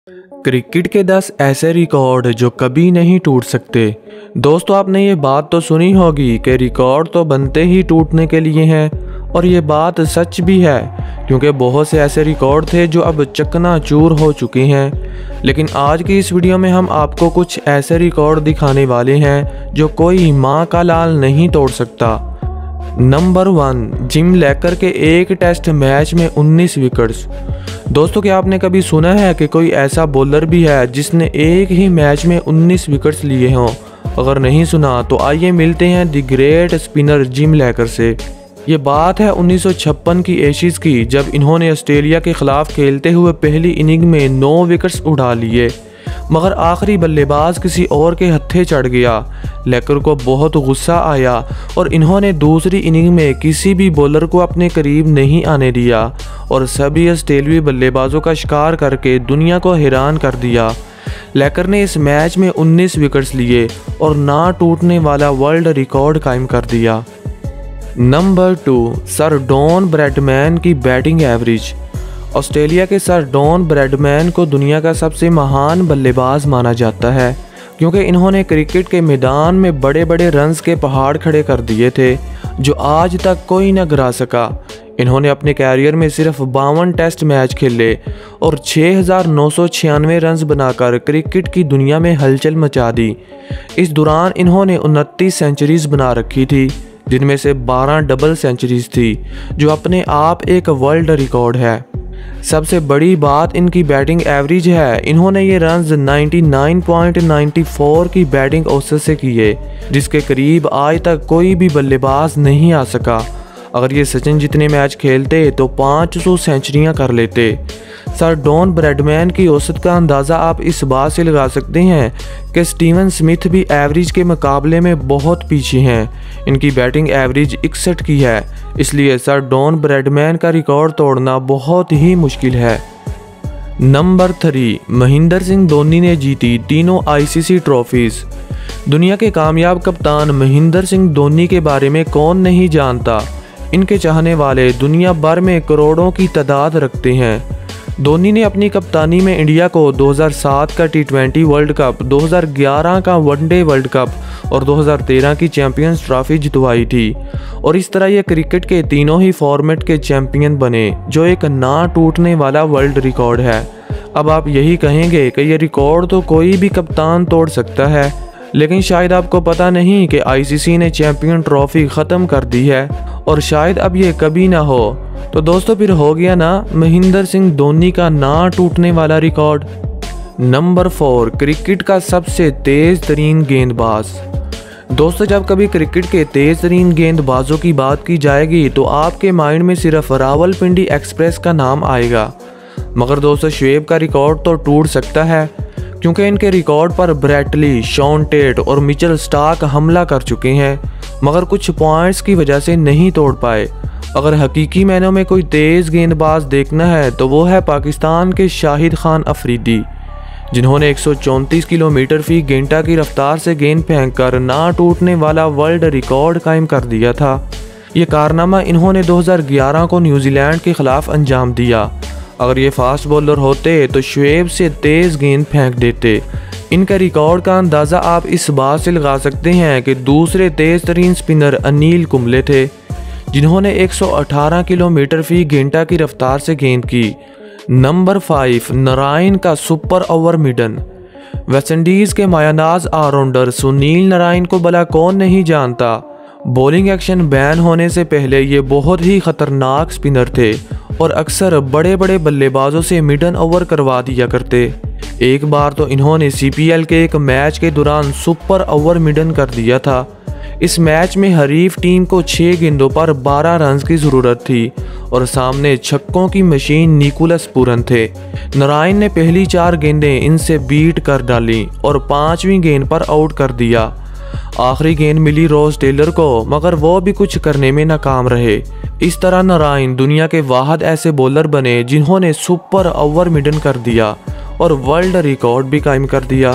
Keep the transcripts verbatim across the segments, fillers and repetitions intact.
Cricket के दस ऐसे रिकॉर्ड जो कभी नहीं टूट सकते। दोस्तों, आपने ये बात तो सुनी होगी कि रिकॉर्ड तो बनते ही टूटने के लिए हैं, और ये बात सच भी है क्योंकि बहुत से ऐसे रिकॉर्ड थे जो अब चकनाचूर हो चुके हैं। लेकिन आज की इस वीडियो में हम आपको कुछ ऐसे रिकॉर्ड दिखाने वाले हैं जो कोई माँ का लाल नहीं तोड़ सकता। नंबर वन, जिम लेकर के एक टेस्ट मैच में उन्नीस विकेट्स। दोस्तों, क्या आपने कभी सुना है कि कोई ऐसा बॉलर भी है जिसने एक ही मैच में उन्नीस विकेट्स लिए हों? अगर नहीं सुना तो आइए मिलते हैं द ग्रेट स्पिनर जिम लेकर से। ये बात है उन्नीस सौ छप्पन की एशिज की, जब इन्होंने ऑस्ट्रेलिया के खिलाफ खेलते हुए पहली इनिंग में नौ विकेट्स उड़ा लिए, मगर आखिरी बल्लेबाज किसी और के हत्थे चढ़ गया। लेकर को बहुत गुस्सा आया और इन्होंने दूसरी इनिंग में किसी भी बॉलर को अपने करीब नहीं आने दिया और सभी ऑस्ट्रेलियाई बल्लेबाजों का शिकार करके दुनिया को हैरान कर दिया। लेकर ने इस मैच में उन्नीस विकेट्स लिए और ना टूटने वाला वर्ल्ड रिकॉर्ड कायम कर दिया। Number two, sir Don Bradman की बैटिंग एवरेज। ऑस्ट्रेलिया के सर डॉन ब्रैडमैन को दुनिया का सबसे महान बल्लेबाज माना जाता है क्योंकि इन्होंने क्रिकेट के मैदान में बड़े बड़े रन्स के पहाड़ खड़े कर दिए थे जो आज तक कोई न गिरा सका। इन्होंने अपने कैरियर में सिर्फ बावन टेस्ट मैच खेले और छः हज़ार नौ सौ छियानवे रन बनाकर क्रिकेट की दुनिया में हलचल मचा दी। इस दौरान इन्होंने उनतीस सेंचुरीज बना रखी थी, जिनमें से बारह डबल सेंचुरीज थी, जो अपने आप एक वर्ल्ड रिकॉर्ड है। सबसे बड़ी बात इनकी बैटिंग एवरेज है। इन्होंने ये रन्स निन्यानवे पॉइंट नौ चार की बैटिंग औसत से किए, जिसके करीब आज तक कोई भी बल्लेबाज नहीं आ सका। अगर ये सचिन जितने मैच खेलते तो पाँच सौ सेंचुरियाँ कर लेते। सर डॉन ब्रैडमैन की औसत का अंदाज़ा आप इस बात से लगा सकते हैं कि स्टीवन स्मिथ भी एवरेज के मुकाबले में बहुत पीछे हैं। इनकी बैटिंग एवरेज इकसठ की है, इसलिए सर डॉन ब्रैडमैन का रिकॉर्ड तोड़ना बहुत ही मुश्किल है। नंबर थ्री, महेंद्र सिंह धोनी ने जीती तीनों आईसीसी ट्रॉफीज। दुनिया के कामयाब कप्तान महेंद्र सिंह धोनी के बारे में कौन नहीं जानता। इनके चाहने वाले दुनिया भर में करोड़ों की तादाद रखते हैं। धोनी ने अपनी कप्तानी में इंडिया को दो हज़ार सात का टी ट्वेंटी वर्ल्ड कप, दो हज़ार ग्यारह का वनडे वर्ल्ड कप और दो हज़ार तेरह की चैंपियंस ट्रॉफी जितवाई थी, और इस तरह ये क्रिकेट के तीनों ही फॉर्मेट के चैंपियन बने, जो एक ना टूटने वाला वर्ल्ड रिकॉर्ड है। अब आप यही कहेंगे कि ये रिकॉर्ड तो कोई भी कप्तान तोड़ सकता है, लेकिन शायद आपको पता नहीं कि आईसीसी ने चैंपियन ट्रॉफी ख़त्म कर दी है और शायद अब ये कभी ना हो। तो दोस्तों, फिर हो गया ना महेंद्र सिंह धोनी का ना टूटने वाला रिकॉर्ड। नंबर फोर, क्रिकेट का सबसे तेज तरीन गेंदबाज। दोस्तों, जब कभी क्रिकेट के तेज तरीन गेंदबाजों की बात की जाएगी तो आपके माइंड में सिर्फ रावलपिंडी एक्सप्रेस का नाम आएगा, मगर दोस्तों शुएब का रिकॉर्ड तो टूट सकता है क्योंकि इनके रिकॉर्ड पर ब्रैटली, शॉन टेट और मिचेल स्टार्क हमला कर चुके हैं, मगर कुछ पॉइंट्स की वजह से नहीं तोड़ पाए। अगर हकीकी मैनों में कोई तेज़ गेंदबाज देखना है तो वो है पाकिस्तान के शाहिद खान अफरीदी, जिन्होंने एक सौ चौंतीस किलोमीटर फी घंटा की रफ्तार से गेंद फेंककर ना टूटने वाला वर्ल्ड रिकॉर्ड कायम कर दिया था। ये कारनामा इन्होंने दो हज़ार ग्यारह को न्यूजीलैंड के खिलाफ अंजाम दिया। अगर ये फास्ट बॉलर होते तो शुएब से तेज़ गेंद फेंक देते। इनका रिकॉर्ड का अंदाज़ा आप इस बात से लगा सकते हैं कि दूसरे तेज़ तरीन स्पिनर अनिल कुंबले थे, जिन्होंने एक सौ अठारह किलोमीटर फी घंटा की रफ्तार से गेंद की। नंबर फाइव, नारायण का सुपर ओवर मिडन। वेस्टइंडीज़ के मायानाज ऑलराउंडर सुनील नारायण को भला कौन नहीं जानता। बॉलिंग एक्शन बैन होने से पहले ये बहुत ही खतरनाक स्पिनर थे और अक्सर बड़े बड़े बल्लेबाजों से मिडन ओवर करवा दिया करते। एक बार तो इन्होंने सीपीएल के एक मैच के दौरान सुपर ओवर मिडन कर दिया था। इस मैच में हरीफ टीम को छः गेंदों पर बारह रन की ज़रूरत थी और सामने छक्कों की मशीन निकोलस पूरन थे। नारायण ने पहली चार गेंदें इनसे बीट कर डाली और पाँचवीं गेंद पर आउट कर दिया। आखिरी गेंद मिली रोज टेलर को, मगर वो भी कुछ करने में नाकाम रहे। इस तरह नारायण दुनिया के वाहिद ऐसे बॉलर बने जिन्होंने सुपर ओवर मिडन कर दिया और वर्ल्ड रिकॉर्ड भी कायम कर दिया।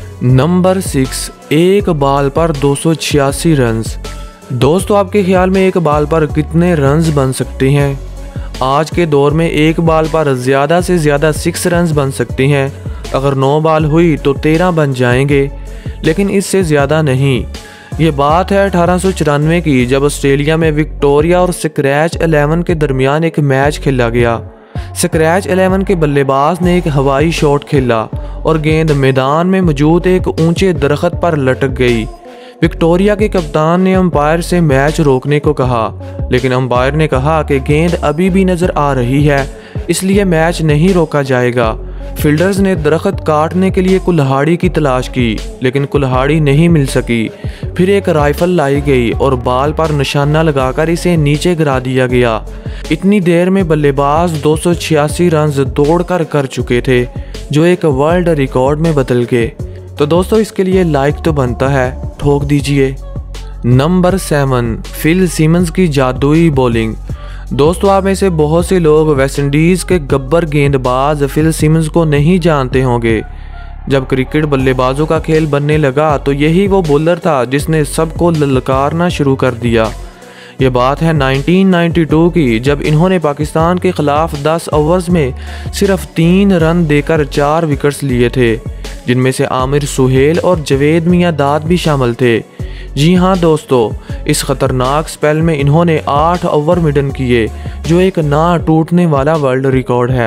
नंबर सिक्स, एक बॉल पर दो सौ छियासी रन। दोस्तों, आपके ख्याल में एक बॉल पर कितने रन बन सकते हैं? आज के दौर में एक बॉल पर ज़्यादा से ज़्यादा सिक्स रन बन सकते हैं, अगर नौ बॉल हुई तो तेरह बन जाएंगे, लेकिन इससे ज़्यादा नहीं। ये बात है अठारह सौ चौरानवे की, जब ऑस्ट्रेलिया में विक्टोरिया और स्क्रैच इलेवन के दरमियान एक मैच खेला गया। स्क्रैच इलेवन के बल्लेबाज ने एक हवाई शॉट खेला और गेंद मैदान में मौजूद एक ऊंचे दरख्त पर लटक गई। विक्टोरिया के कप्तान ने अंपायर से मैच रोकने को कहा, लेकिन अंपायर ने कहा कि गेंद अभी भी नज़र आ रही है, इसलिए मैच नहीं रोका जाएगा। फील्डर्स ने दरख्त काटने के लिए कुल्हाड़ी की तलाश की, लेकिन कुल्हाड़ी नहीं मिल सकी। फिर एक राइफल लाई गई और बाल पर निशाना लगाकर इसे नीचे गिरा दिया गया। इतनी देर में बल्लेबाज दो सौ छियासी रन दौड़कर कर चुके थे, जो एक वर्ल्ड रिकॉर्ड में बदल गए। तो दोस्तों इसके लिए लाइक तो बनता है, ठोक दीजिए। नंबर सेवन, फिल सिमंस की जादुई बॉलिंग। दोस्तों आप में से बहुत से लोग वेस्टइंडीज़ के गब्बर गेंदबाज फिल सिमंस को नहीं जानते होंगे। जब क्रिकेट बल्लेबाजों का खेल बनने लगा तो यही वो बॉलर था जिसने सबको ललकारना शुरू कर दिया। ये बात है उन्नीस सौ बानवे की, जब इन्होंने पाकिस्तान के खिलाफ दस ओवर्स में सिर्फ तीन रन देकर चार विकेट्स लिए थे, जिनमें से आमिर सुहेल और जवेद मियां दाद भी शामिल थे। जी हाँ दोस्तों, इस खतरनाक स्पेल में इन्होंने आठ ओवर मिडन किए, जो एक ना टूटने वाला वर्ल्ड रिकॉर्ड है।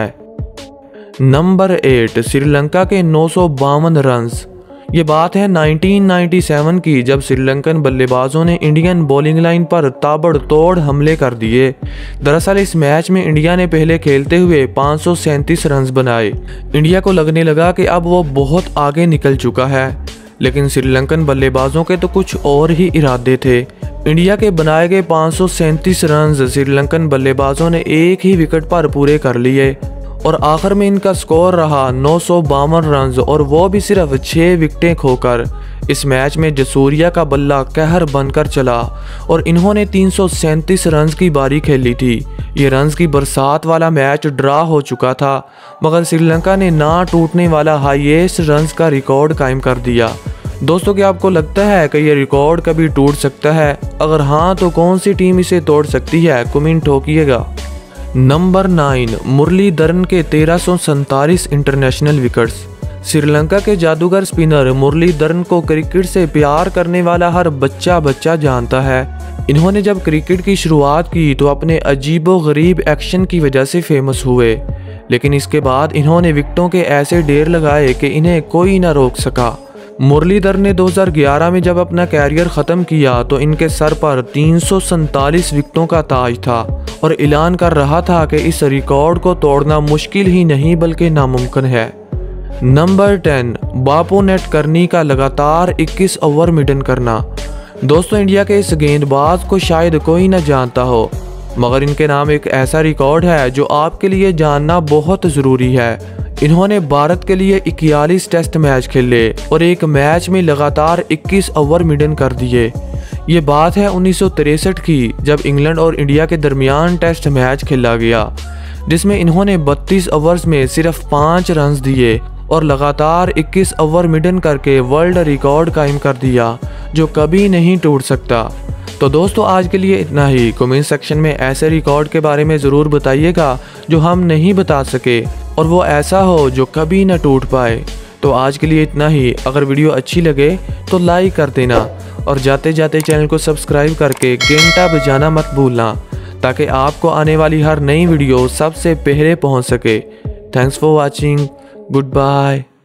नंबर एट, श्रीलंका के नौ सौ बावन रन्स। ये बात है उन्नीस सौ सत्तानवे की, जब श्रीलंकन बल्लेबाजों ने इंडियन बॉलिंग लाइन पर ताबड़तोड़ हमले कर दिए। दरअसल इस मैच में इंडिया ने पहले खेलते हुए पाँच सौ सैंतीस रन बनाए। इंडिया को लगने लगा कि अब वो बहुत आगे निकल चुका है, लेकिन श्रीलंकन बल्लेबाजों के तो कुछ और ही इरादे थे। इंडिया के बनाए गए पाँच सौ सैंतीस रन श्रीलंकन बल्लेबाजों ने एक ही विकेट पर पूरे कर लिए और आखिर में इनका स्कोर रहा नौ सौ बावन रन, और वो भी सिर्फ छः विकेटें खोकर। इस मैच में जसूरिया का बल्ला कहर बनकर चला और इन्होंने तीन सौ सैंतीस रन की बारी खेली थी। ये रन्स की बरसात वाला मैच ड्रा हो चुका था, मगर श्रीलंका ने ना टूटने वाला हाईएस्ट रन्स का रिकॉर्ड कायम कर दिया। दोस्तों क्या आपको लगता है कि ये रिकॉर्ड कभी टूट सकता है? अगर हाँ तो कौन सी टीम इसे तोड़ सकती है? कमेंट ठोकिएगा। नंबर नाइन, मुरलीधरन के तेरह सौ सैंतालीस इंटरनेशनल विकेट्स। श्रीलंका के जादूगर स्पिनर मुरलीधरन को क्रिकेट से प्यार करने वाला हर बच्चा बच्चा जानता है। इन्होंने जब क्रिकेट की शुरुआत की तो अपने अजीबो गरीब एक्शन की वजह से फेमस हुए, लेकिन इसके बाद इन्होंने विकेटों के ऐसे ढेर लगाए कि इन्हें कोई ना रोक सका। मुरलीधरन ने दो हज़ार ग्यारह में जब अपना कैरियर ख़त्म किया तो इनके सर पर तीन सौ सैंतालीस विकेटों का ताज था और ऐलान कर रहा था कि इस रिकॉर्ड को तोड़ना मुश्किल ही नहीं बल्कि नामुमकिन है। नंबर टेन, बापू नेट करनी का लगातार इक्कीस ओवर मिडन करना। दोस्तों इंडिया के इस गेंदबाज को शायद कोई न जानता हो, मगर इनके नाम एक ऐसा रिकॉर्ड है जो आपके लिए जानना बहुत ज़रूरी है। इन्होंने भारत के लिए इक्यालीस टेस्ट मैच खेले और एक मैच में लगातार इक्कीस ओवर मिडन कर दिए। ये बात है उन्नीस सौ तिरसठ की, जब इंग्लैंड और इंडिया के दरमियान टेस्ट मैच खेला गया, जिसमें इन्होंने बत्तीस ओवर्स में सिर्फ पाँच रन दिए और लगातार इक्कीस ओवर मिडन करके वर्ल्ड रिकॉर्ड कायम कर दिया, जो कभी नहीं टूट सकता। तो दोस्तों आज के लिए इतना ही। कमेंट सेक्शन में ऐसे रिकॉर्ड के बारे में ज़रूर बताइएगा जो हम नहीं बता सके और वो ऐसा हो जो कभी न टूट पाए। तो आज के लिए इतना ही। अगर वीडियो अच्छी लगे तो लाइक कर देना और जाते जाते चैनल को सब्सक्राइब करके घंटा बजाना मत भूलना, ताकि आपको आने वाली हर नई वीडियो सबसे पहले पहुंच सके। Thanks for watching. Good bye.